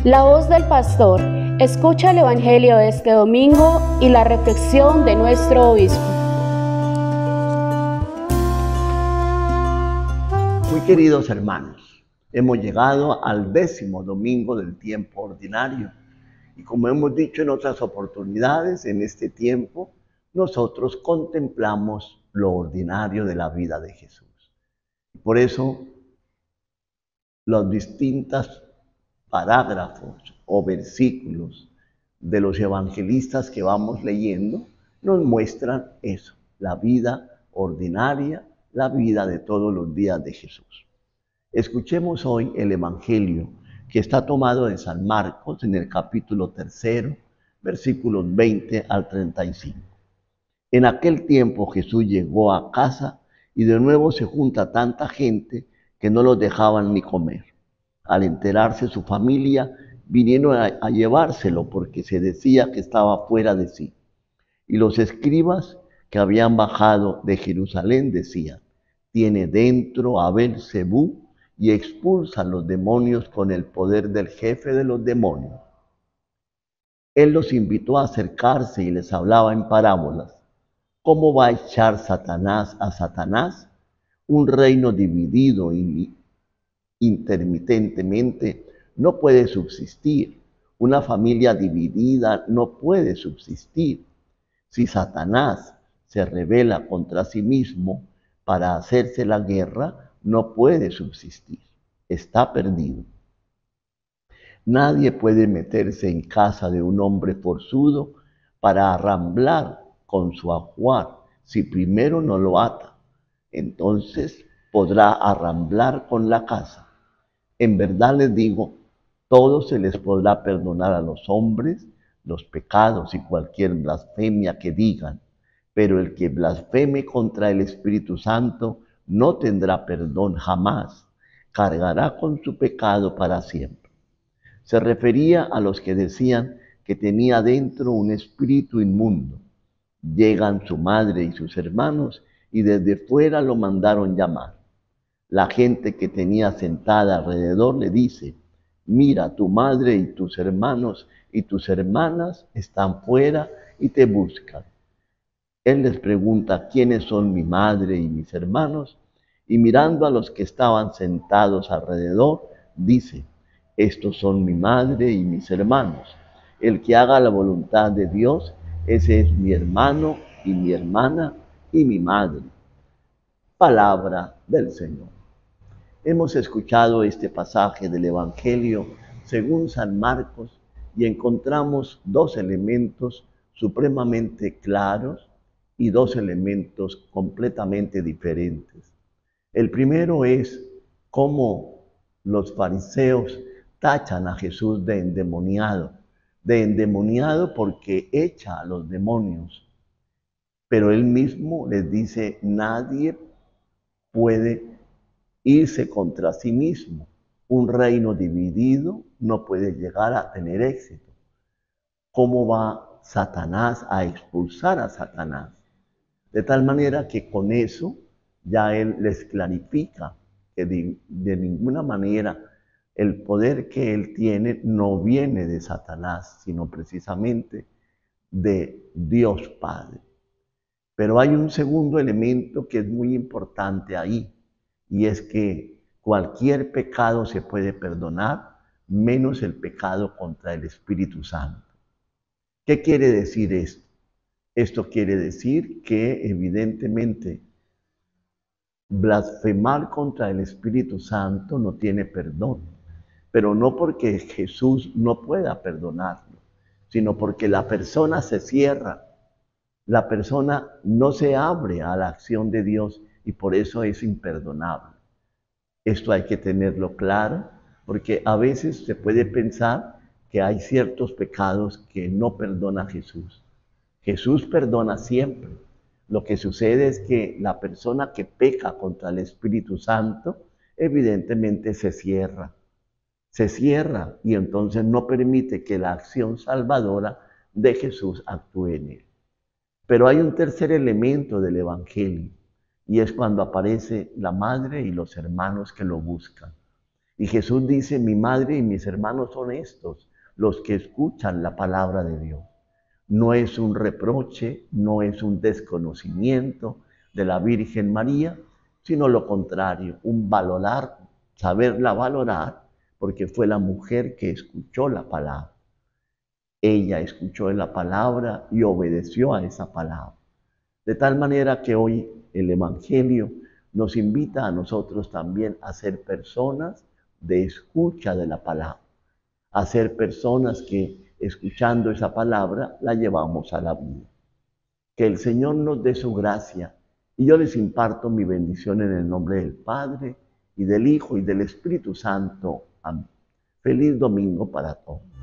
La voz del pastor. Escucha el Evangelio de este domingo y la reflexión de nuestro obispo. Muy queridos hermanos, hemos llegado al 10º domingo del tiempo ordinario. Y como hemos dicho en otras oportunidades, en este tiempo nosotros contemplamos lo ordinario de la vida de Jesús. Por eso, los distintos parágrafos o versículos de los evangelistas que vamos leyendo nos muestran eso, la vida ordinaria, la vida de todos los días de Jesús. Escuchemos hoy el evangelio que está tomado de San Marcos en el capítulo 3, versículos 20 al 35. En aquel tiempo Jesús llegó a casa y de nuevo se junta tanta gente que no los dejaban ni comer. Al enterarse su familia, vinieron a llevárselo porque se decía que estaba fuera de sí. Y los escribas que habían bajado de Jerusalén decían: tiene dentro a Beelzebú y expulsa a los demonios con el poder del jefe de los demonios. Él los invitó a acercarse y les hablaba en parábolas. ¿Cómo va a echar Satanás a Satanás? Un reino dividido intermitentemente no puede subsistir. Una familia dividida no puede subsistir. Si Satanás se rebela contra sí mismo para hacerse la guerra, no puede subsistir. Está perdido. Nadie puede meterse en casa de un hombre forzudo para arramblar con su ajuar si primero no lo ata. Entonces podrá arramblar con la casa. En verdad les digo, todo se les podrá perdonar a los hombres, los pecados y cualquier blasfemia que digan, pero el que blasfeme contra el Espíritu Santo no tendrá perdón jamás, cargará con su pecado para siempre. Se refería a los que decían que tenía dentro un espíritu inmundo. Llegan su madre y sus hermanos y desde fuera lo mandaron llamar. La gente que tenía sentada alrededor le dice: mira, tu madre y tus hermanos y tus hermanas están fuera y te buscan. Él les pregunta: ¿quiénes son mi madre y mis hermanos? Y mirando a los que estaban sentados alrededor, dice: estos son mi madre y mis hermanos. El que haga la voluntad de Dios, ese es mi hermano y mi hermana y mi madre. Palabra del Señor. Hemos escuchado este pasaje del Evangelio según San Marcos y encontramos dos elementos supremamente claros y dos elementos completamente diferentes. El primero es cómo los fariseos tachan a Jesús de endemoniado porque echa a los demonios. Pero él mismo les dice: nadie puede irse contra sí mismo. Un reino dividido no puede llegar a tener éxito. ¿Cómo va Satanás a expulsar a Satanás? De tal manera que con eso ya él les clarifica que de ninguna manera el poder que él tiene no viene de Satanás, sino precisamente de Dios Padre. Pero hay un segundo elemento que es muy importante ahí, y es que cualquier pecado se puede perdonar, menos el pecado contra el Espíritu Santo. ¿Qué quiere decir esto? Esto quiere decir que evidentemente blasfemar contra el Espíritu Santo no tiene perdón, pero no porque Jesús no pueda perdonarlo, sino porque la persona se cierra, la persona no se abre a la acción de Dios y por eso es imperdonable. Esto hay que tenerlo claro, porque a veces se puede pensar que hay ciertos pecados que no perdona Jesús. Jesús perdona siempre. Lo que sucede es que la persona que peca contra el Espíritu Santo, evidentemente se cierra y entonces no permite que la acción salvadora de Jesús actúe en él. Pero hay un tercer elemento del Evangelio, y es cuando aparece la madre y los hermanos que lo buscan. Y Jesús dice, mi madre y mis hermanos son estos, los que escuchan la palabra de Dios. No es un reproche, no es un desconocimiento de la Virgen María, sino lo contrario, un valorar, saberla valorar, porque fue la mujer que escuchó la palabra. Ella escuchó la palabra y obedeció a esa palabra. De tal manera que hoy el Evangelio nos invita a nosotros también a ser personas de escucha de la palabra, a ser personas que escuchando esa palabra la llevamos a la vida. Que el Señor nos dé su gracia y yo les imparto mi bendición en el nombre del Padre y del Hijo y del Espíritu Santo. Amén. Feliz domingo para todos.